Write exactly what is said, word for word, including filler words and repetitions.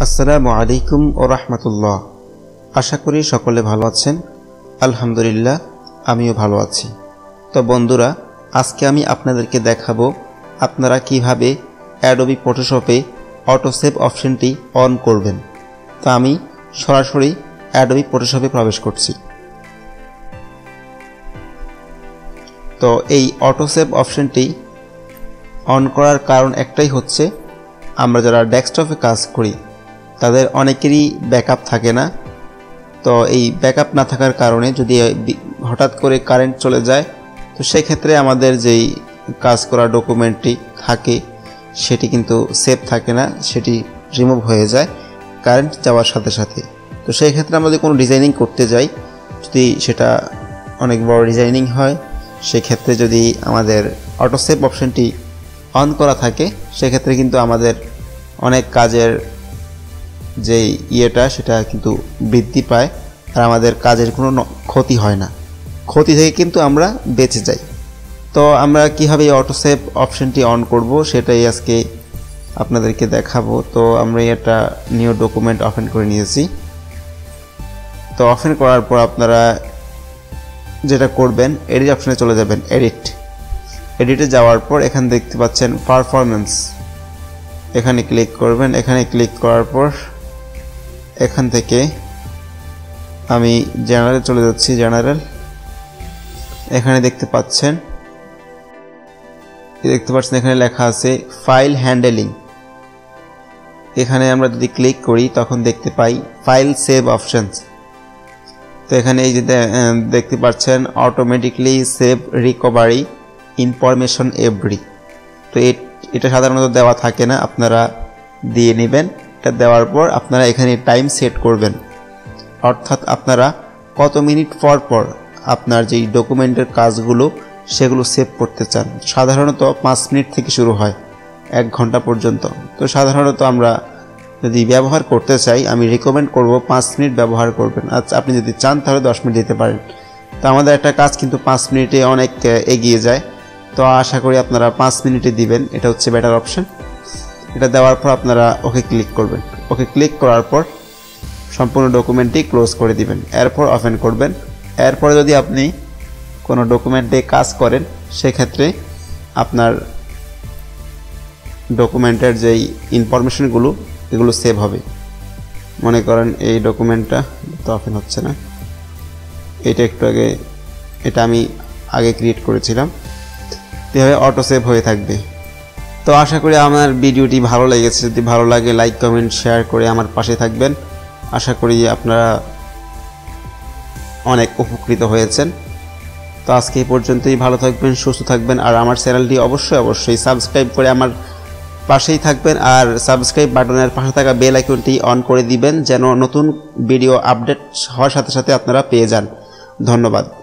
আসসালামু আলাইকুম ওয়া রাহমাতুল্লাহ। আশা করি সকলে ভালো আছেন। আলহামদুলিল্লাহ আমিও ভালো আছি। তো বন্ধুরা, আজকে আমি আপনাদেরকে দেখাবো আপনারা কিভাবে অ্যাডোবি ফটোশপে অটো সেভ অপশনটি অন করবেন। তো আমি সরাসরি অ্যাডোবি ফটোশপে প্রবেশ করছি। তো এই অটো সেভ অপশনটি অন করার কারণ একটাই হচ্ছে, আমরা যারা ডেস্কটপে কাজ করি তাদের অনেকেরই ব্যাকআপ থাকে না। তো এই ব্যাকআপ না থাকার কারণে যদি হঠাৎ করে কারেন্ট চলে যায়, তো সেক্ষেত্রে আমাদের যেই কাজ করা ডকুমেন্টটি থাকে সেটি কিন্তু সেভ থাকে না, সেটি রিমুভ হয়ে যায় কারেন্ট যাওয়ার সাথে সাথে। তো সেই ক্ষেত্রে আমরা যদি কোনো ডিজাইনিং করতে যাই, যদি সেটা অনেক বড় ডিজাইনিং হয়, সেক্ষেত্রে যদি আমাদের অটো সেভ অপশনটি অন করা থাকে, সেক্ষেত্রে কিন্তু আমাদের অনেক কাজের যে ইয়েটা সেটা কিন্তু বৃদ্ধি পায় আর আমাদের কাজের কোনো ক্ষতি হয় না, ক্ষতি থেকে কিন্তু আমরা বেঁচে যাই। তো আমরা কীভাবে এই অটো সেভ অপশনটি অন করব সেটাই আজকে আপনাদেরকে দেখাবো। তো আমরা এটা নিউ ডকুমেন্ট ওপেন করে নিয়েছি। তো ওপেন করার পর আপনারা যেটা করবেন, এডিট অপশনে চলে যাবেন। এডিট এডিটে যাওয়ার পর এখানে দেখতে পাচ্ছেন পারফরমেন্স, এখানে ক্লিক করবেন। এখানে ক্লিক করার পর এখান থেকে আমি জেনারেল চলে যাচ্ছি। জেনারেল এখানে দেখতে পাচ্ছেন দেখতে পাচ্ছেন এখানে লেখা আছে ফাইল হ্যান্ডেলিং। এখানে আমরা যদি ক্লিক করি তখন দেখতে পাই ফাইল সেভ অপশনস। তো এখানে এই যে দেখতে পাচ্ছেন automatically save recovery information every. তো এটা সাধারণত দেওয়া থাকে না, আপনারা দিয়ে নেবেন। এটা দেওয়ার পর আপনারা এখানে টাইম সেট করবেন, অর্থাৎ আপনারা কত মিনিট পর পর আপনার যেই ডকুমেন্টের কাজগুলো সেগুলো সেভ করতে চান। সাধারণত পাঁচ মিনিট থেকে শুরু হয় এক ঘন্টা পর্যন্ত। তো সাধারণত আমরা যদি ব্যবহার করতে চাই, আমি রিকমেন্ড করব পাঁচ মিনিট ব্যবহার করবেন। আচ্ছা, আপনি যদি চান তাহলে দশ মিনিট দিতে পারেন। তো আমাদের একটা কাজ কিন্তু পাঁচ মিনিটে অনেক এগিয়ে যায়। তো আশা করি আপনারা পাঁচ মিনিটে দিবেন, এটা হচ্ছে বেটার অপশন। এটা দেওয়ার পর আপনারা ওকে ক্লিক করবেন। ওকে ক্লিক করার পর সম্পূর্ণ ডকুমেন্টটি ক্লোজ করে দিবেন। এরপর ওপেন করবেন। এরপরে যদি আপনি কোনো ডকুমেন্টে কাজ করেন, সেক্ষেত্রে আপনার ডকুমেন্টের যেই ইনফরমেশনগুলো এগুলো সেভ হবে। মনে করেন এই ডকুমেন্টটা তো ওপেন হচ্ছে না, এটা একটু আগে এটা আমি আগে ক্রিয়েট করেছিলাম। এভাবে অটো সেভ হয়ে থাকবে। তো আশা করি আমার ভিডিওটি ভালো লেগেছে। যদি ভালো লাগে লাইক কমেন্ট শেয়ার করে আমার পাশে থাকবেন। আশা করি আপনারা অনেক উপকৃত হয়েছেন। তো আজকে এই পর্যন্তই। ভালো থাকবেন, সুস্থ থাকবেন, আর আমার চ্যানেলটি অবশ্যই অবশ্যই সাবস্ক্রাইব করে আমার পাশেই থাকবেন। আর সাবস্ক্রাইব বাটনের পাশে থাকা বেল আইকনটি অন করে দিবেন, যেন নতুন ভিডিও আপডেট হওয়ার সাথে সাথে আপনারা পেয়ে যান। ধন্যবাদ।